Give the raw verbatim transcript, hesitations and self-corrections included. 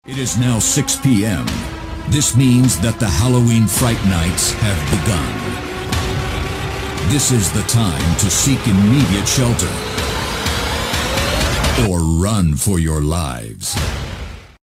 It is now six p m This means that the Halloween Fright Nights have begun. This is the time to seek immediate shelter or run for your lives.